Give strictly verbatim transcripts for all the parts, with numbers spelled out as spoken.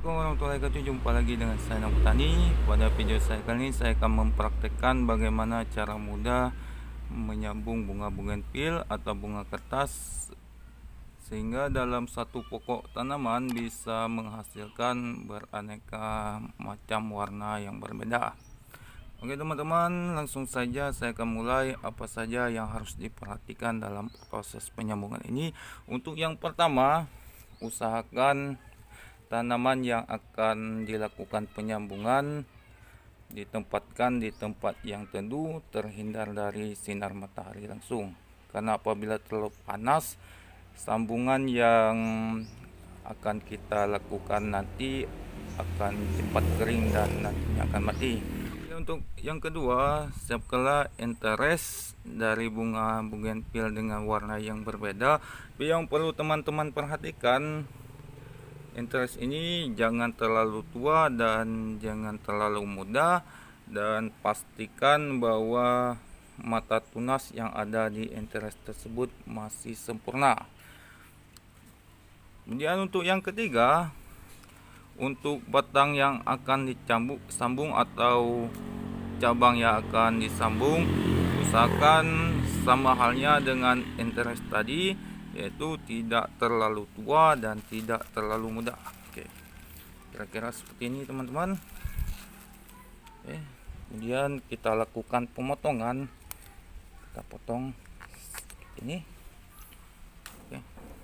Assalamualaikum warahmatullahi wabarakatuh. Jumpa lagi dengan saya Nang Petani. Pada video saya kali ini saya akan mempraktekkan bagaimana cara mudah menyambung bunga bugenvil atau bunga kertas sehingga dalam satu pokok tanaman bisa menghasilkan beraneka macam warna yang berbeda. Oke teman-teman, langsung saja saya akan mulai apa saja yang harus diperhatikan dalam proses penyambungan ini. Untuk yang pertama, usahakan tanaman yang akan dilakukan penyambungan ditempatkan di tempat yang teduh, terhindar dari sinar matahari langsung. Karena apabila terlalu panas, sambungan yang akan kita lakukan nanti akan cepat kering dan nantinya akan mati. Untuk yang kedua, siapkanlah interest dari bunga bugenvil dengan warna yang berbeda. Yang perlu teman-teman perhatikan, interest ini jangan terlalu tua dan jangan terlalu muda, dan pastikan bahwa mata tunas yang ada di interest tersebut masih sempurna. Kemudian untuk yang ketiga, untuk batang yang akan dicambuk sambung atau cabang yang akan disambung, usahakan sama halnya dengan interest tadi, yaitu tidak terlalu tua dan tidak terlalu muda. Oke, kira-kira seperti ini teman-teman. Oke, kemudian kita lakukan pemotongan. Kita potong seperti ini. Oke,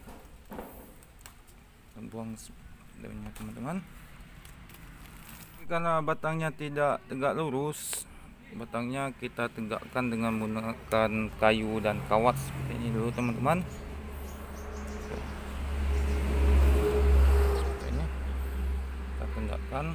kita buang daunnya teman-teman. Karena batangnya tidak tegak lurus, batangnya kita tegakkan dengan menggunakan kayu dan kawat seperti ini dulu teman-teman. Seperti ini kita tegakkan.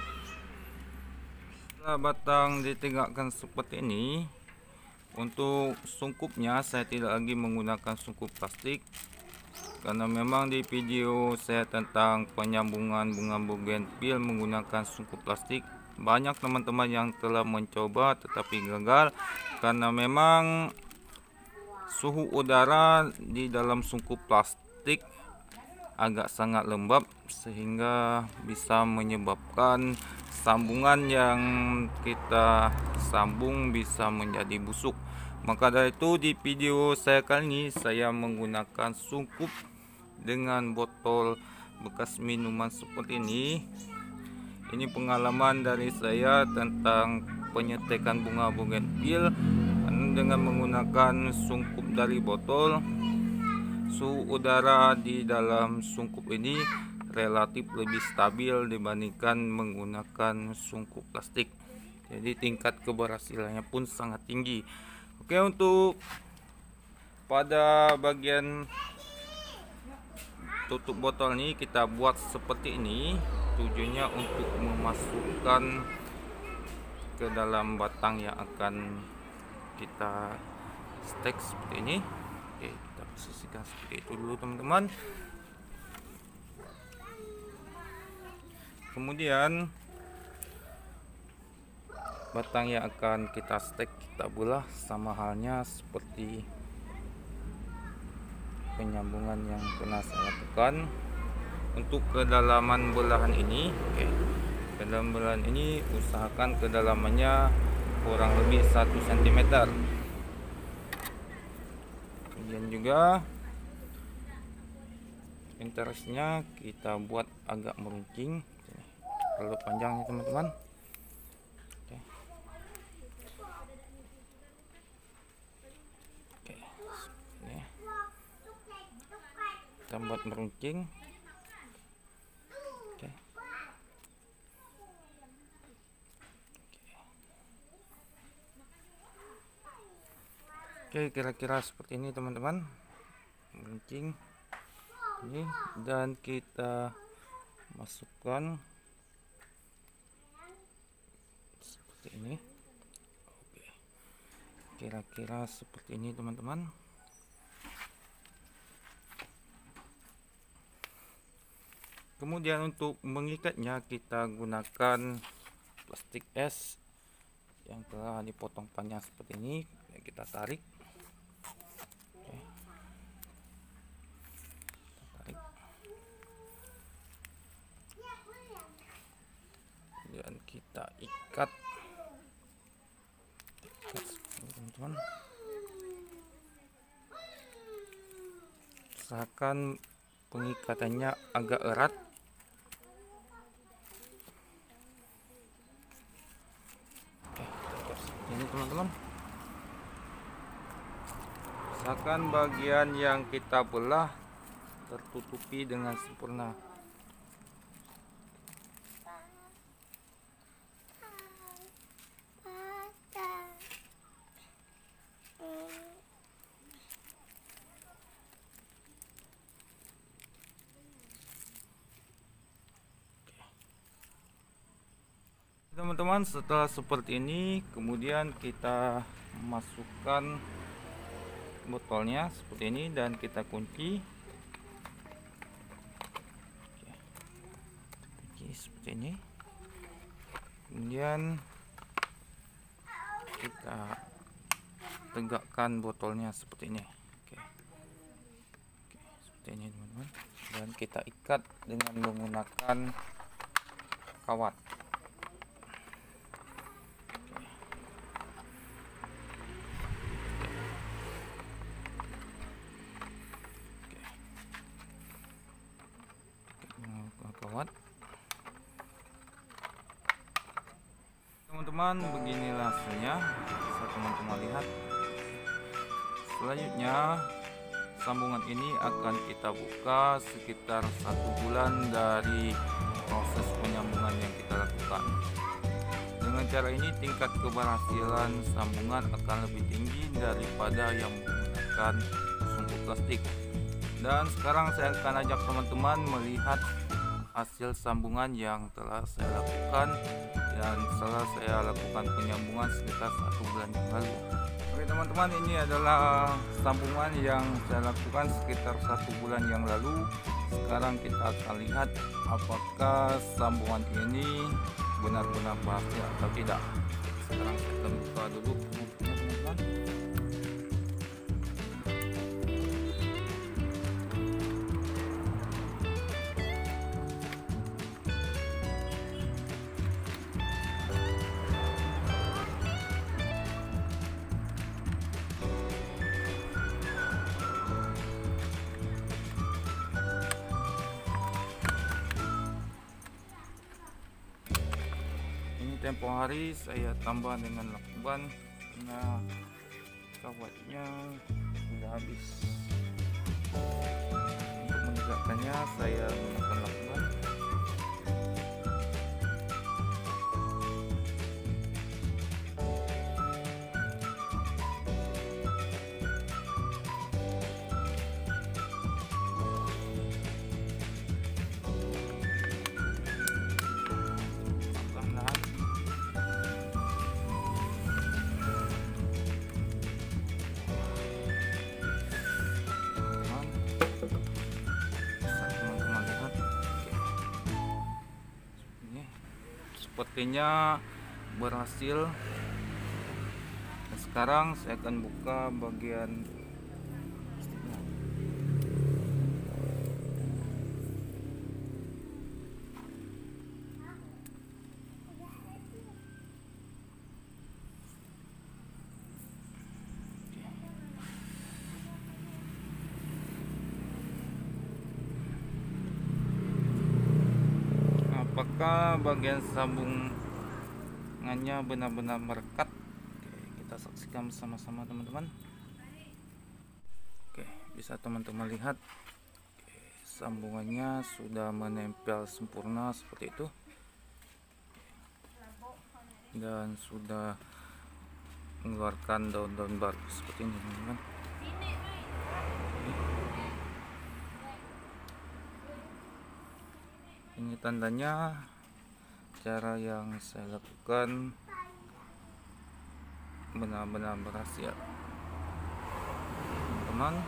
Setelah batang ditegakkan seperti ini, untuk sungkupnya saya tidak lagi menggunakan sungkup plastik, karena memang di video saya tentang penyambungan bunga bugenvil menggunakan sungkup plastik, banyak teman-teman yang telah mencoba tetapi gagal karena memang suhu udara di dalam sungkup plastik agak sangat lembab sehingga bisa menyebabkan sambungan yang kita sambung bisa menjadi busuk. Maka dari itu di video saya kali ini saya menggunakan sungkup dengan botol bekas minuman seperti ini. Ini pengalaman dari saya tentang penyetekan bunga bugenvil. Dengan menggunakan sungkup dari botol, suhu udara di dalam sungkup ini relatif lebih stabil dibandingkan menggunakan sungkup plastik. Jadi tingkat keberhasilannya pun sangat tinggi. Oke, untuk pada bagian tutup botol ini kita buat seperti ini, tujuannya untuk memasukkan ke dalam batang yang akan kita stek seperti ini. Oke, kita posisikan seperti itu dulu teman-teman. Kemudian batang yang akan kita stek kita belah sama halnya seperti penyambungan yang pernah saya lakukan. Untuk kedalaman belahan ini, oke, kedalaman belahan ini usahakan kedalamannya kurang lebih satu sentimeter. Kemudian juga interestnya kita buat agak meruncing, terlalu panjang ya teman-teman. Oke. Oke, ini kita buat meruncing. Oke. Oke, kira-kira seperti ini teman-teman, meruncing ini, dan kita masukkan seperti ini. Oke, kira-kira seperti ini teman-teman. Kemudian untuk mengikatnya kita gunakan plastik es yang telah dipotong panjang seperti ini. Kita tarik. Oke. Kita tarik. ikat, ikat teman-teman. Usahakan pengikatannya agak erat. Oke, ini teman-teman. Usahakan bagian yang kita belah tertutupi dengan sempurna. Teman-teman, setelah seperti ini, kemudian kita masukkan botolnya seperti ini dan kita kunci. Oke, seperti ini. Kemudian kita tegakkan botolnya seperti ini. Oke. Oke, seperti ini teman-teman. Dan kita ikat dengan menggunakan kawat. Kawat. Teman-teman, beginilah hasilnya. Bisa teman-teman lihat. Selanjutnya sambungan ini akan kita buka sekitar satu bulan dari proses penyambungan yang kita lakukan. Dengan cara ini tingkat keberhasilan sambungan akan lebih tinggi daripada yang menggunakan sumbu plastik. Dan sekarang saya akan ajak teman-teman melihat hasil sambungan yang telah saya lakukan dan setelah saya lakukan penyambungan sekitar satu bulan yang lalu. Oke teman-teman, ini adalah sambungan yang saya lakukan sekitar satu bulan yang lalu. Sekarang kita akan lihat apakah sambungan ini benar-benar berhasil atau tidak. Sekarang saya akan buka dulu teman-teman. Tempo hari saya tambah dengan lakban karena kawatnya sudah habis. Untuk menegakkannya saya menggunakan lakban. Sepertinya berhasil. Dan sekarang saya akan buka bagian plastiknya. Apakah bagian sambungannya benar-benar merekat? Oke, kita saksikan bersama-sama teman-teman. Oke, bisa teman-teman lihat. Oke, sambungannya sudah menempel sempurna seperti itu dan sudah mengeluarkan daun-daun baru seperti ini teman-teman. Ini tandanya cara yang saya lakukan benar-benar berhasil, teman-teman.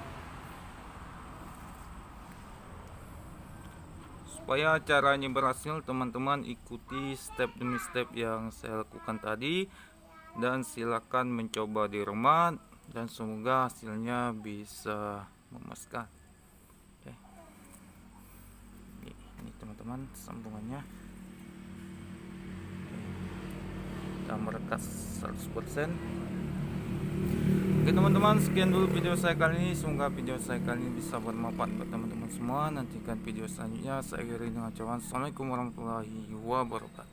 Supaya caranya berhasil, teman-teman ikuti step demi step yang saya lakukan tadi dan silakan mencoba di rumah dan semoga hasilnya bisa memuaskan. Ini teman-teman sambungannya. sudah meretas seratus persen. Oke teman-teman, sekian dulu video saya kali ini. Semoga video saya kali ini bisa bermanfaat buat teman-teman semua. Nantikan video selanjutnya. Saya akhiri dengan ucapan assalamualaikum warahmatullahi wabarakatuh.